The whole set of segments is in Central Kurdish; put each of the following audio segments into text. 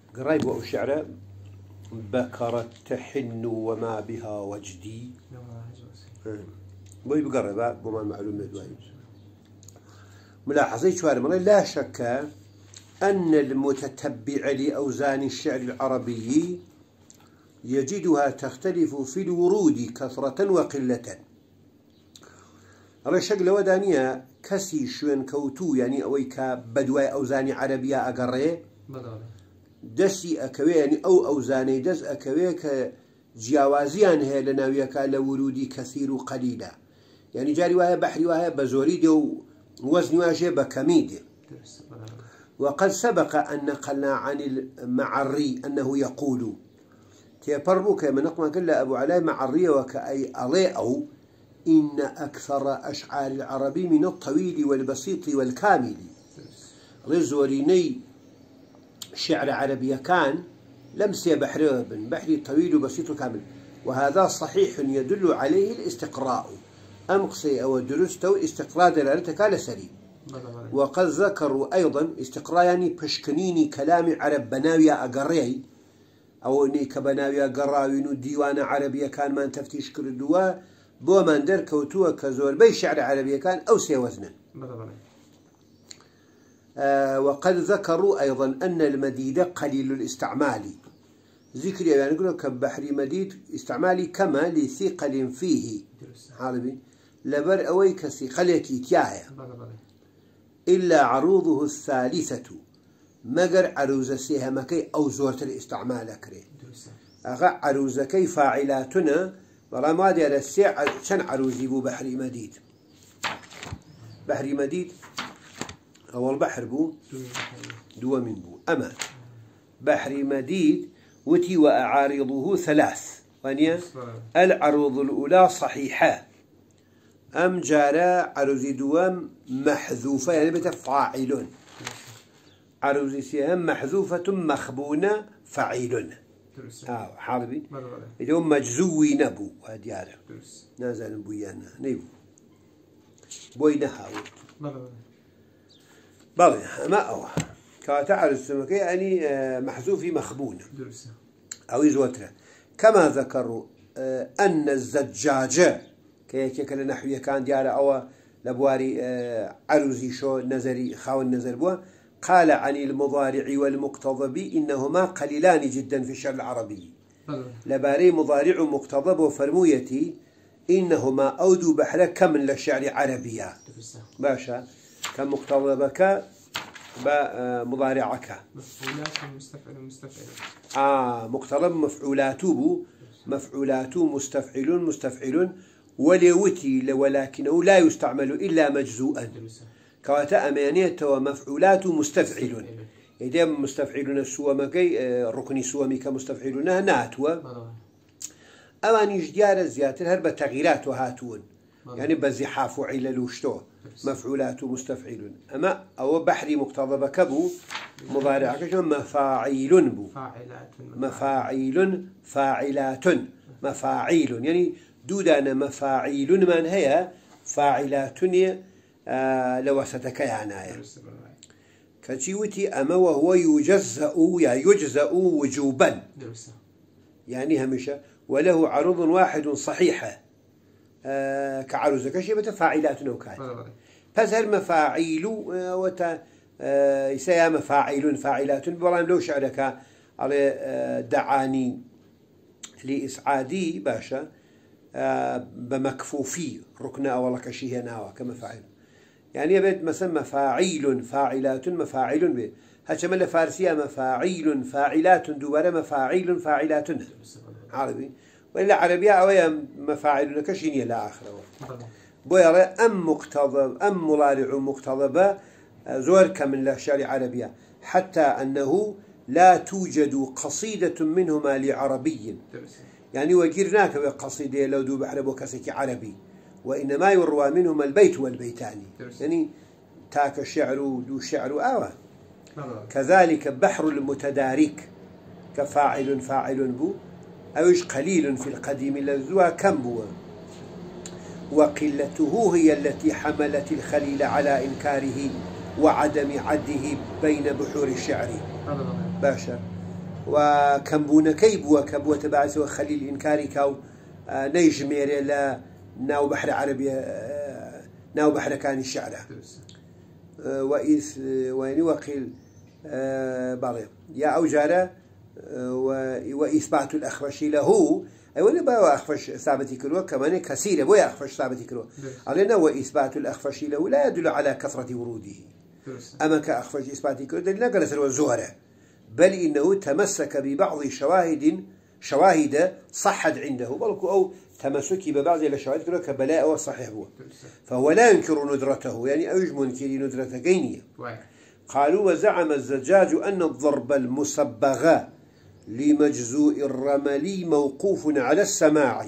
قريب والشعر بكرت تحن وما بها وجدي بوي بقرب بما المعلومة دوائي ملاحظي شوارع مرة لا شك أن المتتبع لأوزان الشعر العربي يجدها تختلف في الورود كثرة وقلة. الله شق لو دانية كسي شوين كوتو يعني أويك بدواي أوزان عربية أقريه دسي أكوي يعني أوزاني دس أكوي كجياوازيان هي لناويك لورودي كثير وقليلة يعني جاري وهي بحري وهي بزوري دو وزن واجه بكميده. وقد سبق أن نقلنا عن المعري أنه يقول تيبربك من نقمة قال أبو علاء معري وكأي أضيء إن أكثر أشعار العربي من الطويل والبسيط والكامل. رزوريني شعر عربي كان لمسي بحري طويل وبسيط وكامل وهذا صحيح يدل عليه الاستقراء أمقصي أو درسته استقراء دلالتك على سليم. وقد ذكروا أيضا استقراء يعني بشكنيني كلام عرب بناوية أقري أو إني كبناوية قراوين ديوان عربية كان ما تفتيش كل دوا بو من در كوتوا كزور بي شعر عربية كان أو سي وزنا. وقد ذكروا أيضا أن المديد قليل الاستعمال ذكر يعني نقول كبحر مديد استعمالي كما لثقل فيه عربي لبر أوي كثقلتي تيايا إلا عروضه الثالثة مجر عروز سيهمكي أو زورة الاستعمال كري أغا عروزكي فاعلاتنا مرة ما دي على الساعة شن عروزي بو بحري مديد بحري مديد أول بحر بو دو من بو أما بحري مديد وتي وأعارضه ثلاث وانيا العروض الأولى صحيحة أم جارا عروزي دوام محذوفة يعني بتفاعل عروزي سيهم محذوفة مخبونة فعيل حاربي اليوم مجزوي نبو هدياره نازل بويانا نيبو بوينا هاوت بلى ما أوه كتعرف سمكي يعني محذوفي مخبونة أو يزوتره كما ذكروا أن الزجاجة كيك لنحوية كان ديارة أو لبواري عروزي شو نزري خاون نزر بوا قال عن المضارع والمقتضب إنهما قليلان جدا في الشعر العربي لباري مضارع مقتضب وفرمويتي إنهما أودوا بحر كم للشعر عربية باشا كمقتضبك بمضارعك مقتضب مفعولات مستفعل وليوتي ولكنه لا يستعمل إلا مجزوءا كواتا أمانية ومفعولات مستفعل إذا مستفعلون السوامكي ركني سوامي كمستفعلون ناتوا أماني جديار زيادة هرب تغييرات وهاتون يعني بزحاف وعلل وشتو مفعولات مستفعل أما أو بحري مقتضب كبو مضارع كشو مفاعيل بو مفاعيل فاعلات مفاعيل يعني دودان مفاعيل من هي فاعلات لوستك عناية كتشيوتي أما وهو يجزأ وجوبا يعني همشة وله عروض واحد صحيحة كعروزك شيء فاعلات وكان فزر مفاعيل يسيا مفاعيل فاعلات بلان لو شعرك على دعاني لإسعادي باشا بمكفوفي ركنا ولا كشيه ناوى كمفاعل يعني يبدأ مثلا مفاعيل فاعلات مفاعل به هالشمل فارسية مفاعيل فاعلات دوباره مفاعيل فاعلات عربي وإلا عربية أو مفاعل كشيني لا آخره بويا أم مقتضب أم مضارع مقتضب زور كمن الشعر عربية حتى أنه لا توجد قصيدة منهما لعربي يعني وجرناك بقصيدة لو دو بحرب وكسك عربي وإنما يروى منهما البيت والبيتاني يعني تاك الشعر دو شعر آوى كذلك بحر المتدارك كفاعل فاعل بو أوش قليل في القديم لذوها كم بو وقلته هي التي حملت الخليل على إنكاره وعدم عده بين بحور الشعر باشا وكمبونكي بوا كبوة تبعث وخليل إنكاري كاو نيجميري لا ناو بحر عربي ناو بحر كان الشعر وإن وقيل بعضهم يا أوجارة وإثبات الأخفش له أي ولا بقى أخفش ثابت كروه كمان كثير بويا أخفش ثابت كروه علينا وإثبات الأخفش له لا يدل على كثرة وروده أما كأخفش إثبات كروه دلنا قال سر الزهرة بل إنه تمسك ببعض شواهد صحت عنده بلكو أو تمسكي ببعض الشواهد كروه كبلاء وصحيح هو فهو لا ينكر ندرته يعني أوج منكر ندرة جينية قالوا وزعم الزجاج أن الضرب المسبغ لمجزوء الرمل موقوف على السماع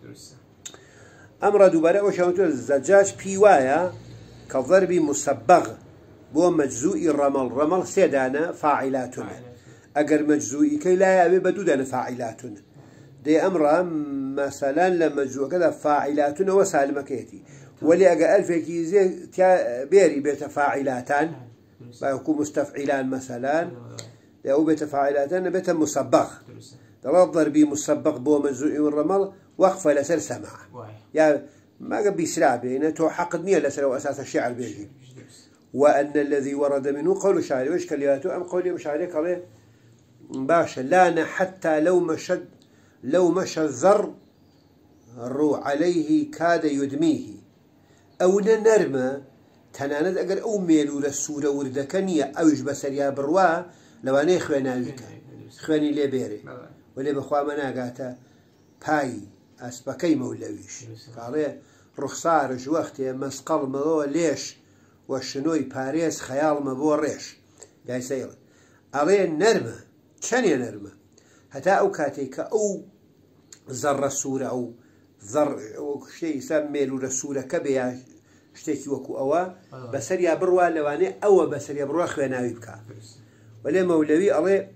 أمر دبراء وشاوتوا الزجاج بيوايا كضرب مسبغ بو مجزوء الرمل رمل سيدانا فاعلاتنا أجر مجزوء كي لا يبي بدودنا فاعلاتنا دي أمر مثلا لمجزوء كذا فاعلاتنا وسالمة كيتي ولي أجا ألف كيزي بيري بيت فاعلاتان بيكون مستفعلان مثلا أو بيت فاعلاتان بيت مسبغ دلال ضربي مسبغ بو مجزوء الرمل وقف لسر سمع يا ما قبل يسرع بينه تو حقد نية لسر وأساس الشعر بيجي وأن الذي ورد منه قول شاعر وإيش كلياته أم قولي مشاعري قال باشا لانا حتى لو مشى الذر الرو عليه كاد يدميه أو نرمى تناند أجر أو ميلو للسورة وردكنية أوج بسريا بروا لو أنا خواناويك خواني لي بيري ولي بخوا مناقاتا باي أسبكي مولويش قال رخصارج وقت مسقل مضو ليش وشنوي باريس خيال مبو ريش جاي سير أرين نرمى شنيا نرمى حتى أو كاتيك أو ذر السورة أو ذر أو شيء يسمى له السورة كبيا شتيكي وكو أوا بسريا بروا لواني أو بسريا بروا خواناوي بكا ولي مولوي أري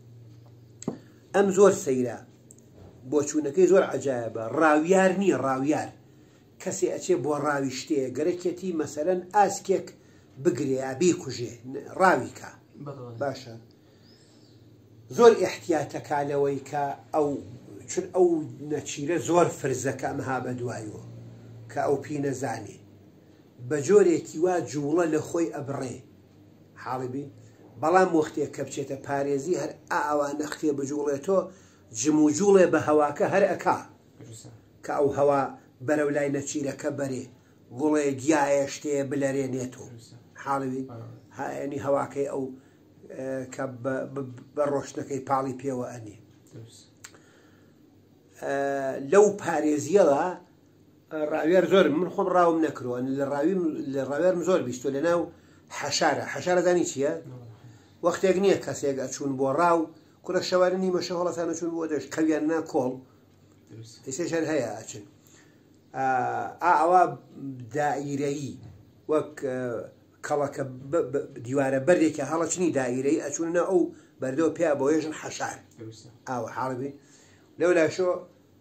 أم زور سيرا بوشونكي زور عجائبة راويار ني راويار كسي أتي بو راوي شتي قريكتي مثلا أسكيك بقري أبيكو جي راويكا باشا زور احتياطك على ويكا أو نتشيرة زور فرزك أمها بدوايو كأو بينا زاني بجوريكي وا جوڵە لە خۆی ئەبڕێ حاڵبی بەڵام وەختێک کە بچێتە پارێزی هەر ئاوانە ختێ بجوڵێتۆ جم و جوڵێ بە هەواکە هەر ئەکا کە ئەو هەوا بەرەو لای نەچیرەکە بەرێ گوڵێ گیایە شتێ بلەرێنێتۆ حاڵبی ینی هەواکەی ئەو کە بە ڕۆشنەکەی پاڵی پێوە ئەنێ لەو پارێزیەڵە راوير زور من خم راوم نكرو أن الراوير مزور بيستو لناو حشارة داني شيء وقت يجنيه كاسيج أشون بوراو كل الشوارني مشهورة ثانية أشون بودش كويانا كول إيشان هيا أشون أعواب دائري وك كلاك ديوارة بريك هلا شني دائري أشوننا أو بردو بيا بويجن حشار أو حربي لولا شو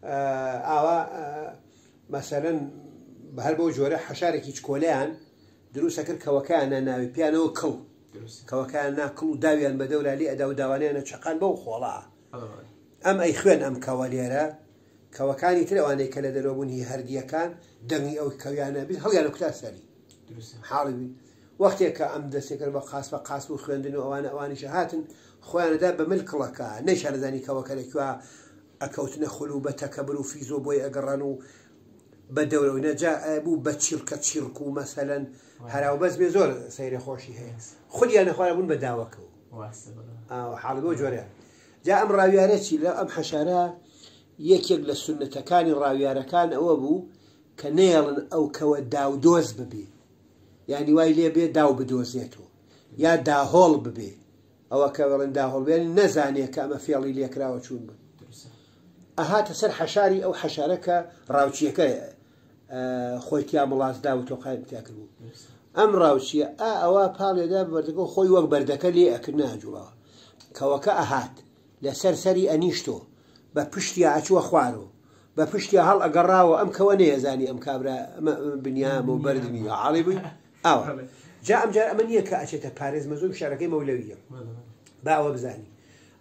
مثلا بهالبو جورة حشارك يشكولان دروس أكر كوكان ناوي بيانو كل كوكان ناكل داويان بدولة لي أداو داوانين شقان بو خلا أم أي خوان أم كواليرا كوكاني تلواني كلا دروبون هي هردية كان دمي أو كويانا بس هو يعني كتاسري حالبي وقتك أم دسكر بقاس وخوان دنو أواني شهاتن خوان دا بملك لك نشر ذاني كوكالكوا أكوتنا خلوبة تكبروا في زوبوي أقرانو بدولة ونجا أبو بتشيرك تشيركو مثلا هراو بس بيزور سير خوشي هي خلي أنا خواربون بداوكو حالبو جوريا جاء أم راويارتي لا أم حشارة يكيب للسنة كان الراويار كان أو أبو كنيل أو كوداو دوز ببي يعني واي ليه بي داو بدوزيتو يا داهول ببي أو كورن داهول يعني نزاني كأما فيالي ليك راو تشون بي أهات سر حشاري أو حشارك راوتشيك خويتيا ملاص داوتو قايم تاكلو أم راوتشي أوا بالي دا بردكو خوي وق بردك لي أكلناه جوا كوكا أهات لسرسري أنيشتو ببشتي عشوا خوارو ببشتي هل أقراو أم كوني زاني أم كابرا بنيام وبردني عربي أو جاء أمنية كأشة باريس مزوج شركة مولوية باو بزاني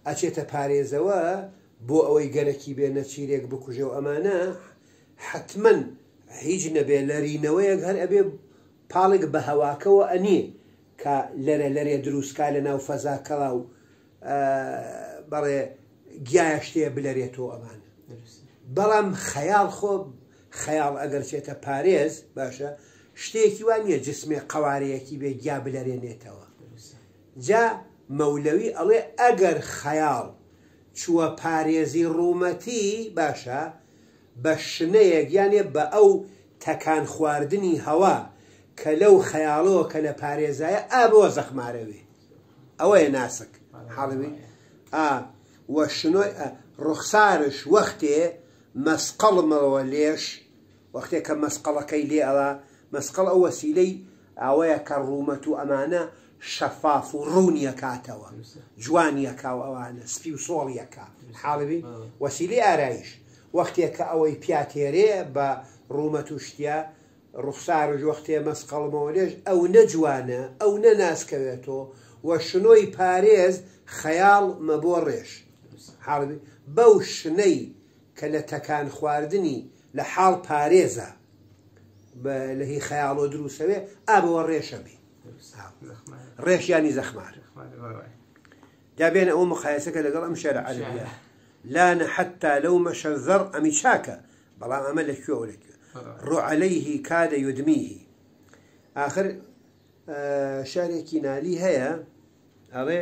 ئەچێتە پارێزەوە بۆ ئەوەی گەلێکی بێنە چیرێک بکوژێ و ئەمانە حتمما هیچ نەبێ لەرینەوەیەک هەر ئەبێ پاڵێک بە هەواکەوە ئەنێ کە لەرێ دروستکا لە ناو فەزاکەڵا و بەڵێ گیایە شتەیە بلەرێتەوە ئەمانە. بەڵام خەیاڵ خۆ خەیاڵ ئەگەر چێتە پارێز باشە شتێکی وان نییە جسمێ قەوارەیەکی بێ گیا بلەرێنێتەوە. جا مەولەوی ئەڵێ ئەگەر خەیاڵ چووە پارێزی ڕوومەتی باشە بە شنەیەک یانێ بە ئەو تەکان خواردنی هەوا کە لەو خەیاڵەوە کە لە پارێزایە ئابەوە زەخمارەوێ ئەوەیە ناسک حاڵوی وە شنۆی ڕوخسارش وەختێ مەسقەڵمەوە لێش وەختێک کە مەسقەڵەکەی لێ ئەوە مەسقەڵ ئەو وەسیلەی ئەوەیە کە ڕوومەت و ئەمانە شەفاف و ڕوونیەکاتەوە جوانیەکا و ئەوانە سپی و سۆڵیەکە حاڵوی وەسیلەی ئارایش وەختێک کە ئەوەی پیاتێرێ بە ڕوومەت و شتیا ڕوخسارش وەختێ مەسقەڵمەوە لێش ئەو نەجوانە ئەو نەناسکەوێتەوە وە شنۆی پارێز خەیاڵ مەبۆ ڕێش حاڵوی بەو شنەی کە لە تەکان خواردنی لە حاڵ پارێزە لە هی خەیاڵۆ دروسەوێ ئابەوە ڕێشە بێ ڕێشیانی زەخمار جابێنە ئەو مقایسەکە لەگەڵ ئەم شەرە عەرەبیە لانە حتى لو مشى الذر ئەمی چاکە بەڵام ئەمە لەکوێوە لەکوێ ڕوع عەلەیه کاد یودمیه. آخر شارێکی نالی هەیە ئەڵێ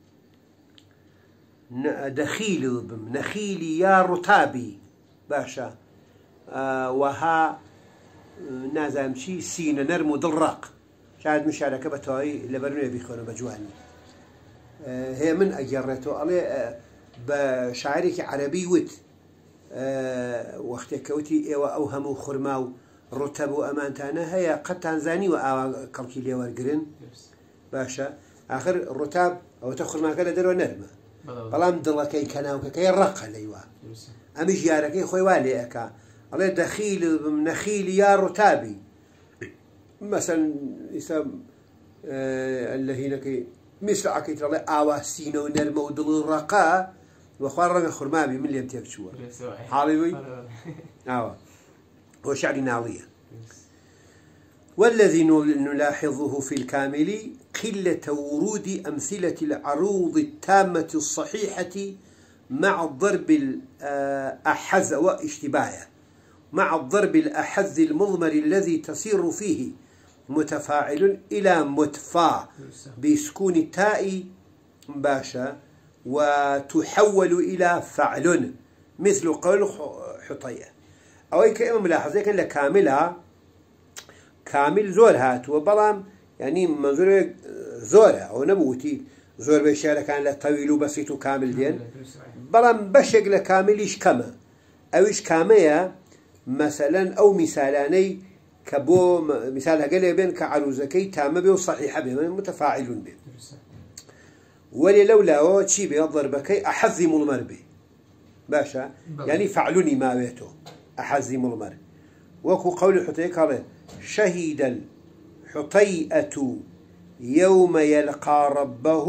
دەخیل بم نەخیلی یا ڕوتابی باشە وەها نازانم چی سینە نەرم و دڵڕق شاید من شارەکە بە تەواوی لەبەر نوێ بیخۆنە بە جوانی هەیە من ئەگەڕێتەوە ئەڵێ بە شاعرێکی عەرەبی وت وەختێک کەوتی ئێوە ئەو هەموو خورما و ڕوتەب و ئەمانتانە هەیە قەتتان زانیوە ئاوا کەڵکی لێوەرگرن باشە آخر ڕوتاب ئەوەتە خورماکە لە دەرەوە نەرمە بەڵام دڵەکەی کەناوکەکەی ڕەقە لەیوە ئەمیش یارەکەی خۆی وا لێ ئەکا ئەڵێ دەخیل نەخیلی یا ڕوتابی مەسەن ئیسا لە هینەکەی مثل عەکەیت ئەڵێ ئاوا سینە و نەرمە و دڵ و ڕەقە وەخوا ڕەنگە خورمابی من لێم تێک چووە حاڵی وی ئاوە هو شعري ناوية. والذي نلاحظه في الكامل قلة ورود أمثلة العروض التامة الصحيحة مع الضرب الأحز واشتباهه مع الضرب الأحز المضمر الذي تصير فيه متفاعل إلى متفاع بسكون التاء باشا وتحول إلى فعل مثل قول حطية أو كأنه ملاحظة كان لكاملة كامل زور هات وبلام يعني منظور زورة أو نبوتي زور بشارة كان لطويل وبسيط وكامل دين بلام بشق لكاملش كما أوش كامية مثلا أو مثالاني كبو مثال قال بين كعروزكي تام به وصحيح به متفاعل به ولولا شيء بضربكي أحزم المر به باشا يعني فعلني ما بيته أحزم المر وكو قول الحطيئة قال شهد الحطيئة يوم يلقى ربه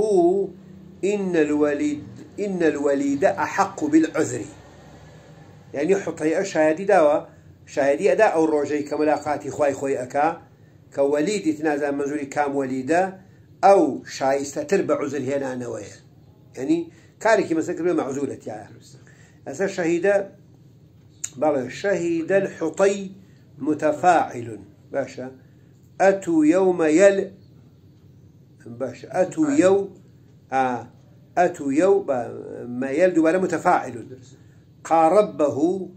إن الوليد أحق بالعذر يعني حطيئة شهادي داوة شاهدي أداء أو الرجي كملاقاتي خوي أكا كوليد يتنازع منزوري كام وليدة أو شايسته تربع عزل هنا نوايا يعني كاركي مسكر مع عزولة يعني أسا شهيدة بل شهد الحطي متفاعل باشا أتو يوم يل باشا أتو يوم ما يلد ولا متفاعل قاربه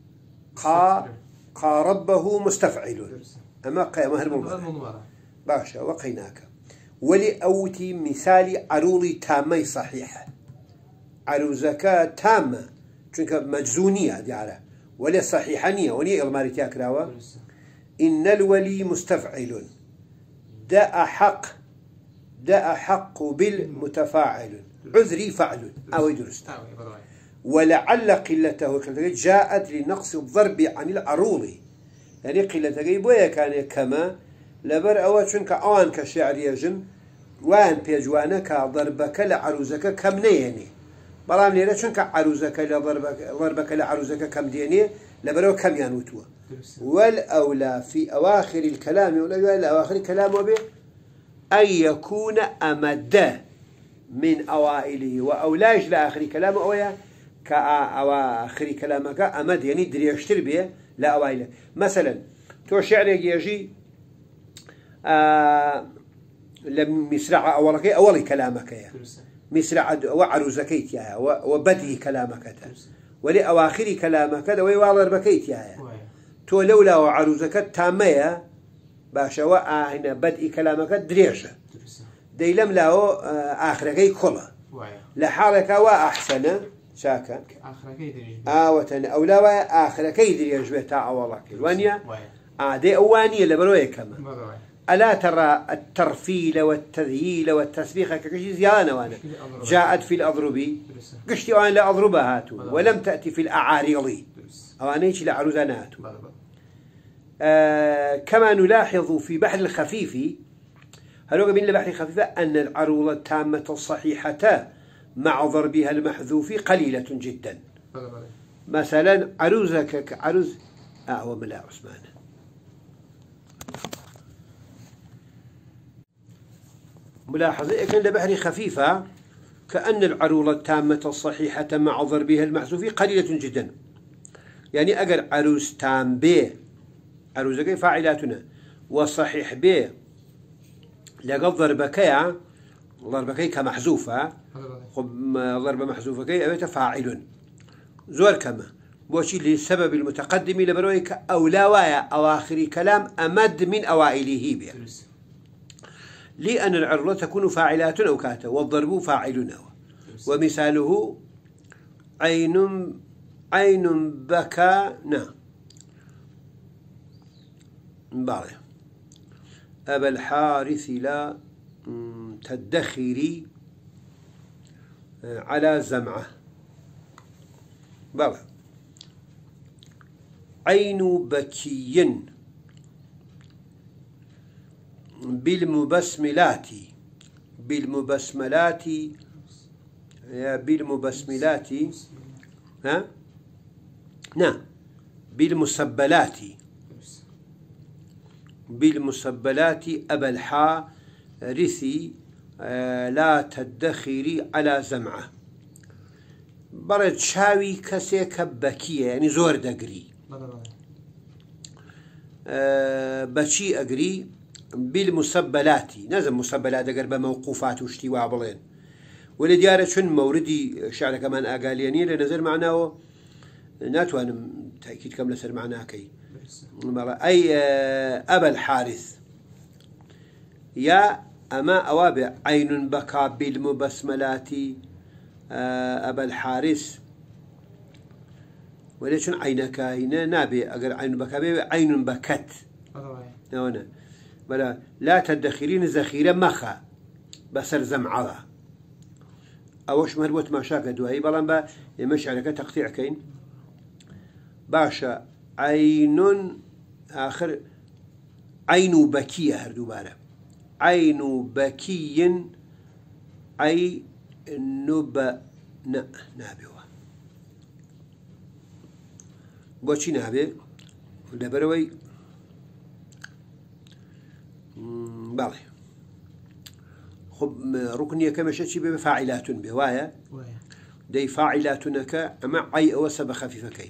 قاربه مستفعل أما مهر مضمرة باشا وقيناك ولأوتي مثال عروضي تامي صحيحة عروزك تامة چونك مجزونية ديارة ولا صحيحانية ولي إغمارتها كراوة إن الولي مستفعل دا أحق بالمتفاعل عذري فعل أو درست ولعل قلته جاءت لنقص الضرب عن العروض يعني قلته بويا كان كما لبر أو چونك آن كشعر يجن وان بيجوانا كضربك لعروزك كم نيني بلام ليرة شنك عروزك لضربك لعروزك كم ديني لبرو كم ينوتوا والأولى في أواخر الكلام ولا أواخر الكلام وبه أن يكون أمد من أوائله وأولاج لآخر كلامه أويا كأواخر كلامك أمد يعني دري يشتر به لا أوائله مثلا تو شعر يجي لم يسرع أول كلامك يا مسرع وعروزكيت يا وبدي كلامك ولي أواخر كلامك ويوالر بكيت يا تو لولا وعروزك تامية باشا هنا بدء كلامك دريشة دي لم لاو آخركي كله لحالك وأحسن شاكا آخركي دريج وتن أولا آخركي دريج بتا أولك الوانيا دي أوانية لبروي كما ألا ترى الترفيل والتذييل والتسبيخ كشي زيادة وانا جاءت في الأضربي قشتي وانا لا أضربها هاتو ولم تأتي في الأعاريضي أوانيش لعروزانات كما نلاحظ في بحر الخفيف هلوك بين البحر الخفيف أن العروضة التامة الصحيحة مع ضربها المحذوف قليلة جدا مثلا عروزك كعروز وملا عثمان ملاحظة كان البحر خفيفة كأن العروضة التامة الصحيحة مع ضربها المحذوف قليلة جدا يعني أجر عروز تام به عروزك فاعلاتنا وصحيح به لقد ضربكي كمحذوفة ضربة محذوفة كي أبيت فاعل زور كما بوشي للسبب المتقدم لبرويك أولاوايا أواخر كلام أمد من أوائله بها لأن العروضة تكون فاعلات أو كاتا والضرب فاعل ومثاله عين بكى بعض أبا الحارث لا تدخري على زمعة بعض عين بكي بالمبسملات ها نعم بالمسبلات أبا الحارث لا تدخري على زمعة برد شاوي كسيك بكية يعني زور دقري بشي أقري بالمسبلات نزم مسبلات أقر بموقوفات وشتي وابلين ولديارة شن موردي شعر كمان أقالياني لنزل معناه ناتوان تأكيد كم لسر معناه كي أي أبا الحارث يا أما أوابع عين بكى بالمبسملات أبا الحارث وليش عينك هنا نابي أقر عين بكى عين بكت هنا بلا لا تدخرين ذخيرة مخا بسر زمعة أوش مربوط ما شاك دوهي بلان با مشعرك تقطيع كين باشا عين آخر عين بكية هردو بارا عين بكي أي نب نابي بوشي نابي لبروي بالي خب ركنية كما شتشي بفاعلات بوايا دي فاعلاتنك أما عي أو سب خفيفة كي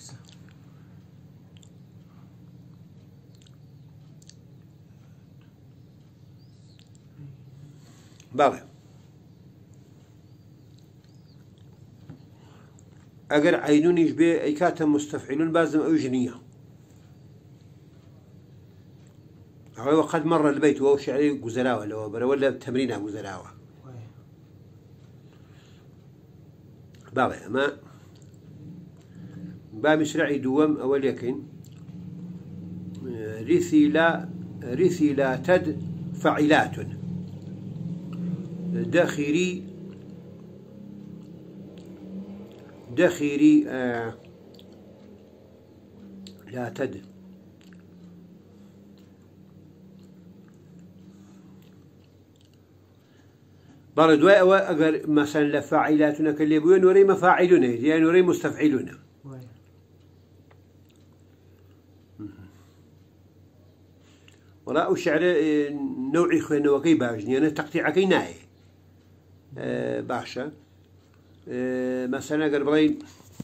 بالي أجر عينون يشبه أي كاتم مستفعلون بازم أو جنية هو قد مر البيت وهو شعري جزراوة ولا تمرينها جزراوة بالي ما بامشرعي دوم أول يكن رثي لا تد فعلات دخيري لا تد برد أجر مثلا لفاعلاتنا كليبون نوري مفاعلون يعني نوري مستفعلون وراء الشعر نوعي خوين وقي باجني أنا تقطيع كيناي باشا مثلا قربين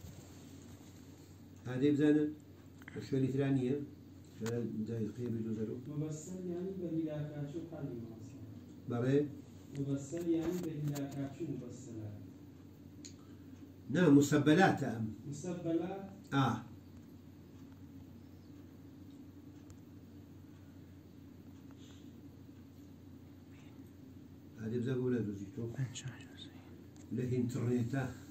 هذه بزانة شو اللي ثانية زي قيم جزرو مبسل يعني بهلاكات شو حالي بري مبسل يعني بهلاكات شو مبسلات نعم مسبلات مسبلات هذه بزاف ولا دوزيتو له انترنت